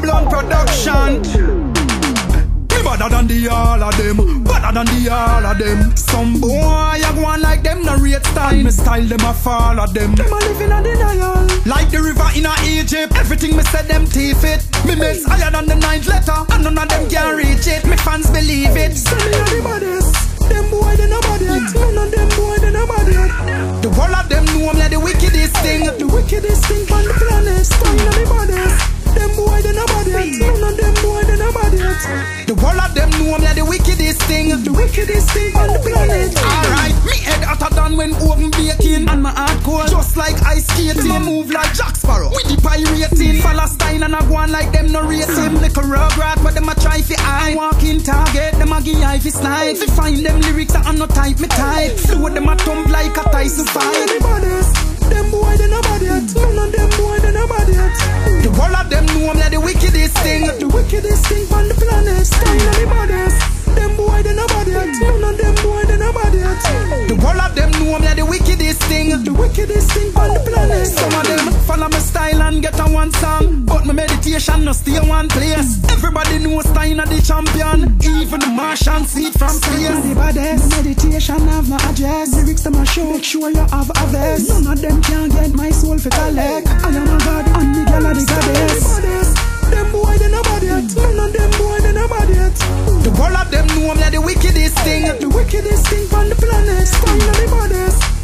blunt production. Better than the all of them, better than the all of them. Some boy I go on like them, no rate Stein. Me style them a fall of them. Them a living a denial, like the river in a Egypt. Everything me said them teeth it. Me mates higher than the 9th letter, and none of them can reach it. Me fans believe it. Say me are the baddest. Them boy they nobody yet. None of them boy they nobody yet. The whole of them know me the wickedest thing. The wickedest thing on the planet. Stein are the baddest. Them boy they nobody yet. None of them boy they nobody yet. The whole of them know me the wickedest thing. The wickedest thing on the planet. Alright, me head hotter than when oven baking, and my heart cold just like ice skating. I move like Jack Sparrow with the pirating. Palestine and I go on like them no rate him. Little rugrat but them a try fi hide. Walking target, them a give eye fi slide. Fi find them lyrics that I'm not type me type. Flow them a thump like a Tyson fight. Them boy they nobody yet. None of them boy they nobody yet. The whole of them know me the wickedest thing. The wickedest thing on the planet. Stein are the baddest. Them boy they nobody yet. None of them boy they nobody yet. The whole of them know me the wickedest thing. The wickedest thing on the planet. Some of them follow my style and get on one song, but my meditation no stay one place. Everybody knows Stein are the champion. Even the Martian see it from space. The baddest. Meditation have no address. Lyrics to my show, make sure you have a vest. None of them can get my soul for collect. I am a god and the girl are the goddess. Them boy they nobody yet. None of them boy they nobody yet. The whole of them know me the wickedest thing. The wickedest thing on the planet. Stein are the baddest.